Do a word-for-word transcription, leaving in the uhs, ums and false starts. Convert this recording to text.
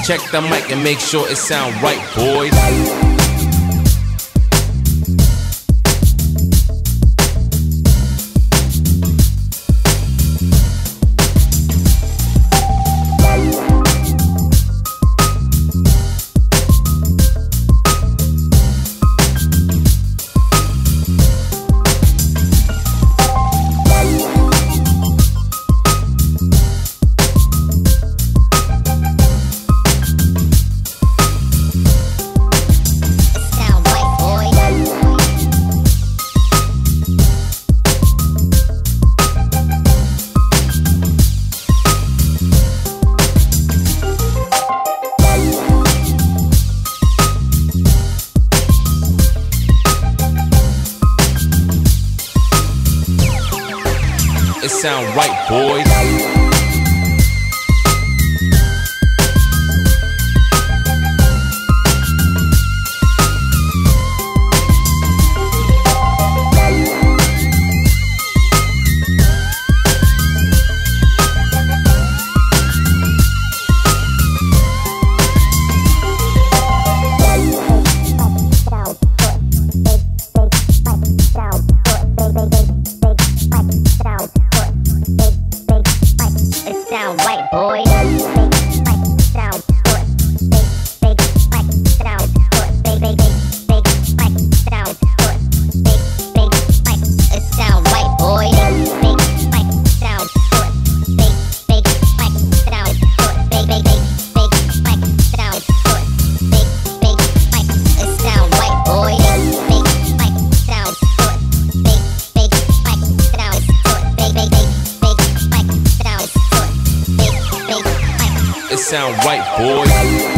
Check the mic and make sure it sound right, boys. It sound right, boys. Sound white, boy. Sound foot, big, big, spike, sound foot, big, big, big, big, spike, sound foot, big, big, spike. It sound white, boy. Big spike, sound foot, big, big, spike, sound foot, big, big, big, big, spike, sound foot, big, big, spike. It sound white, boy. Big spike, sound foot, big, big, spike, sound foot, big, big, big, big, spike, sound foot. It sound right, boys.